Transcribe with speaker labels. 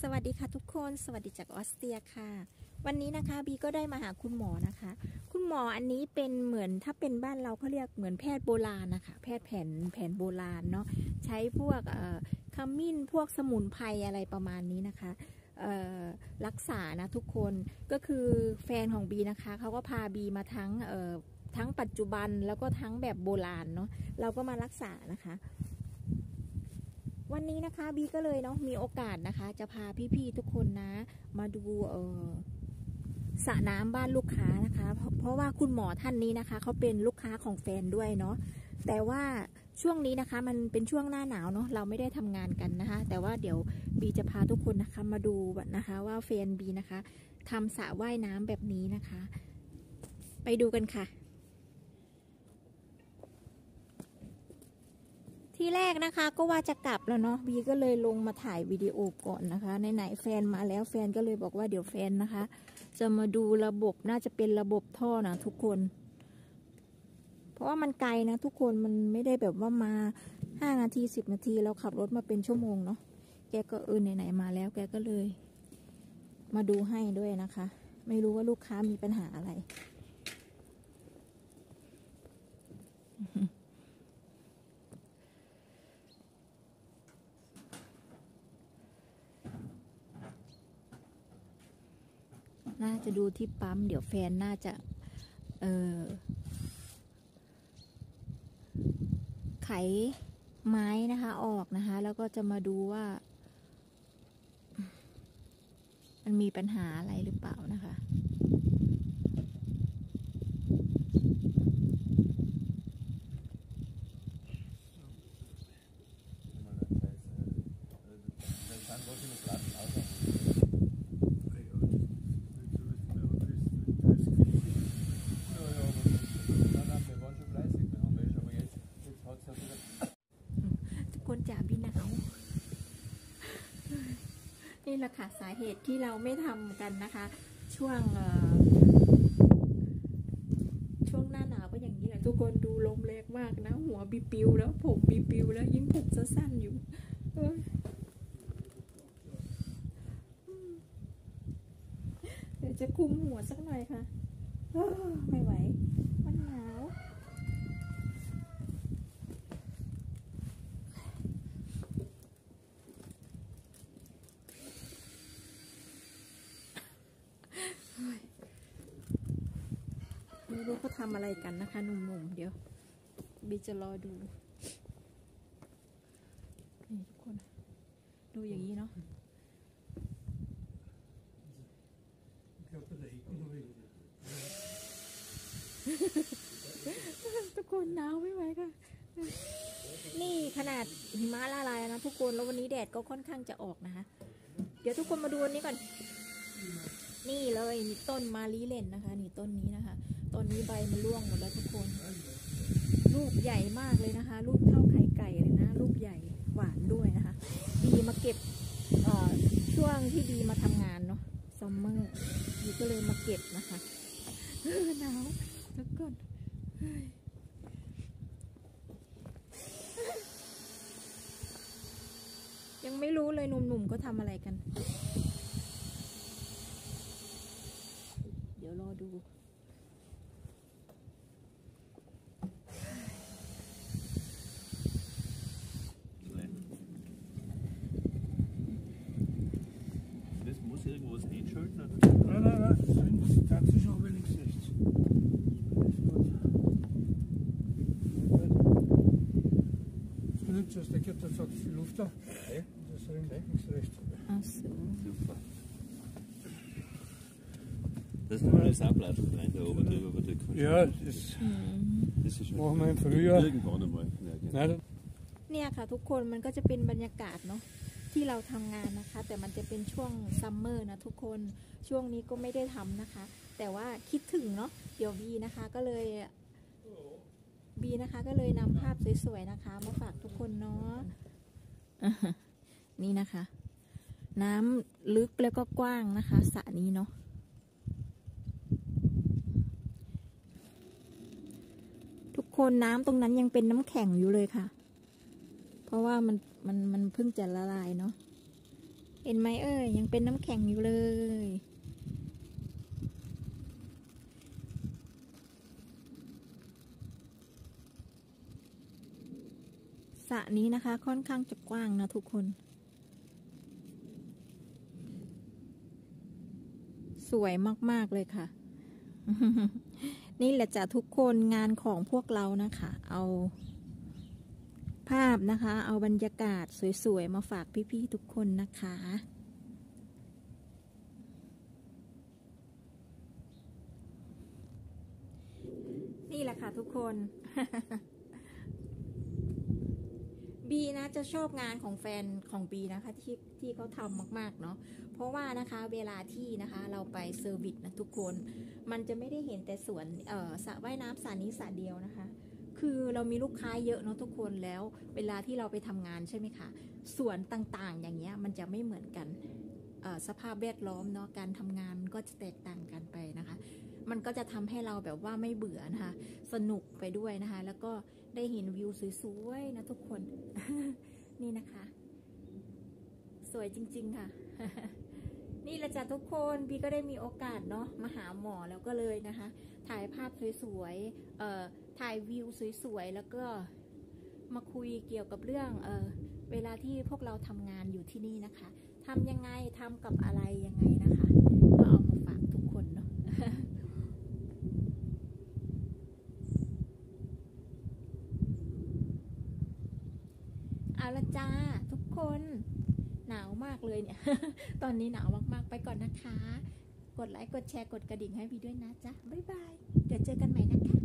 Speaker 1: สวัสดีค่ะทุกคนสวัสดีจากออสเตรียค่ะวันนี้นะคะบีก็ได้มาหาคุณหมอนะคะคุณหมออันนี้เป็นเหมือนถ้าเป็นบ้านเราเขาเรียกเหมือนแพทย์โบราณนะคะแพทย์แผนโบราณเนาะใช้พวกขมิ้นพวกสมุนไพรอะไรประมาณนี้นะคะรักษานะทุกคนก็คือแฟนของบีนะคะเขาก็พาบีมาทั้งปัจจุบันแล้วก็ทั้งแบบโบราณเนาะเราก็มารักษานะคะวันนี้นะคะบีก็เลยเนาะมีโอกาสนะคะจะพาพี่ๆทุกคนนะมาดูสระน้ำบ้านลูกค้านะคะเพราะว่าคุณหมอท่านนี้นะคะเขาเป็นลูกค้าของแฟนด้วยเนาะแต่ว่าช่วงนี้นะคะมันเป็นช่วงหน้าหนาวเนาะเราไม่ได้ทำงานกันนะคะแต่ว่าเดี๋ยวบีจะพาทุกคนนะคะมาดูนะคะว่าแฟนบีนะคะทำสระว่ายน้ำแบบนี้นะคะไปดูกันค่ะที่แรกนะคะก็ว่าจะกลับแล้วเนาะบีก็เลยลงมาถ่ายวิดีโอก่อนนะคะไหนๆแฟนมาแล้วแฟนก็เลยบอกว่าเดี๋ยวแฟนนะคะจะมาดูระบบน่าจะเป็นระบบท่อนะทุกคนเพราะว่ามันไกลนะทุกคนมันไม่ได้แบบว่ามา5 นาที10 นาทีเราขับรถมาเป็นชั่วโมงเนาะแกก็ไหนๆมาแล้วแกก็เลยมาดูให้ด้วยนะคะไม่รู้ว่าลูกค้ามีปัญหาอะไรน่าจะดูที่ปั๊มเดี๋ยวแฟนน่าจะไขไม้นะคะออกนะคะแล้วก็จะมาดูว่ามันมีปัญหาอะไรหรือเปล่านะคะคนจ่าพี่หนาวนี่แหละค่ะสาเหตุที่เราไม่ทำกันนะคะช่วงหน้าหนาวก็อย่างนี้แหละทุกคนดูลมแรงมากนะหัวบีปิวแล้วผมบีปิวแล้วยิ่งผมสั้นอยู่เดี๋ยวจะคุมหัวสักหน่อยค่ะไม่ไหวมันหนาวไม่รู้เขาทำอะไรกันนะคะหนุ่มๆเดี๋ยวบีจะรอดูนี่ทุกคนดูอย่างนี้เนาะทุกคนหนาวไม่ไหวค่ะนี่ขนาดหิมะละลายนะทุกคนแล้ววันนี้แดดก็ค่อนข้างจะออกนะคะเดี๋ยวทุกคนมาดูอันนี้ก่อนนี่เลยมีต้นมาลีเลนนะคะนี่ต้นนี้นะคะต้นนี้ใบมันร่วงหมดแล้วทุกคนลูกใหญ่มากเลยนะคะลูกเท่าไข่ไก่เลยนะลูกใหญ่หวานด้วยนะคะดีมาเก็บช่วงที่ดีมาทำงานเนาะซัมเมอร์ดีก็เลยมาเก็บนะคะหนาวแล้วก่อนยังไม่รู้เลยหนุ่มๆก็ทำอะไรกันเดี๋ยวรอดู
Speaker 2: Irgendwo ist einschalten?
Speaker 3: Nein, das ist auch wenig rechts. Das genügt schon, der gibt jetzt auch viel Luft da.
Speaker 2: Okay.
Speaker 3: Das ist links rechts.
Speaker 1: Ach so.
Speaker 2: Super. Das ist nochmal das Ablauf rein da oben drüber, wo du kannst.
Speaker 3: Ja, das
Speaker 2: ist
Speaker 3: machen wir im Frühjahr.
Speaker 2: Irgendwann einmal. Ja, genau.
Speaker 3: Nein,
Speaker 1: เนี่ยค่ะทุกคนมันก็จะเป็นบรรยากาศเนาะที่เราทำงานนะคะแต่มันจะเป็นช่วงซัมเมอร์นะทุกคนช่วงนี้ก็ไม่ได้ทำนะคะแต่ว่าคิดถึงเนาะเดี๋ยวบีนะคะก็เลยนำภาพสวยๆนะคะมาฝากทุกคนเนาะนี่นะคะน้ำลึกแล้วก็กว้างนะคะสระนี้เนาะทุกคนน้ำตรงนั้นยังเป็นน้ำแข็งอยู่เลยค่ะเพราะว่ามันเพิ่งจะละลายเนาะเห็นไหมเอ่ยยังเป็นน้ำแข็งอยู่เลยสระนี้นะคะค่อนข้างจะกว้างนะทุกคนสวยมากๆเลยค่ะ นี่แหละจ้ะทุกคนงานของพวกเรานะคะเอาภาพนะคะเอาบรรยากาศสวยๆมาฝากพี่ๆทุกคนนะคะนี่แหละค่ะทุกคน บีนะจะชอบงานของแฟนของบีนะคะที่เขาทำมากๆเนาะเพราะว่านะคะเวลาที่นะคะเราไปเซอร์วิสนะทุกคนมันจะไม่ได้เห็นแต่สวนสระว่ายน้ำสระนี้สระเดียวนะคะคือเรามีลูกค้าเยอะเนาะทุกคนแล้วเวลาที่เราไปทำงานใช่ไหมคะสวนต่างๆอย่างเงี้ยมันจะไม่เหมือนกันสภาพแวดล้อมเนาะการทำงานก็จะแตกต่างกันไปนะคะมันก็จะทำให้เราแบบว่าไม่เบื่อนะคะสนุกไปด้วยนะคะแล้วก็ได้เห็นวิวสวยๆนะทุกคน นี่นะคะ สวยจริงๆค่ะ นี่แหละจ้ะทุกคนพี่ก็ได้มีโอกาสเนาะมาหาหมอแล้วก็เลยนะคะถ่ายภาพสวยๆถ่ายวิวสวยๆแล้วก็มาคุยเกี่ยวกับเรื่องเวลาที่พวกเราทำงานอยู่ที่นี่นะคะทำยังไงทำกับอะไรยังไงนะคะก็เอามาฝากทุกคนเนาะ เอาละจ้าทุกคนหนาวมากเลยเนี่ย ตอนนี้หนาวมากๆไปก่อนนะคะกดไลค์กดแชร์กดกระดิ่งให้พี่ด้วยนะจ๊ะบ๊ายบายเดี๋ยวเจอกันใหม่นะคะ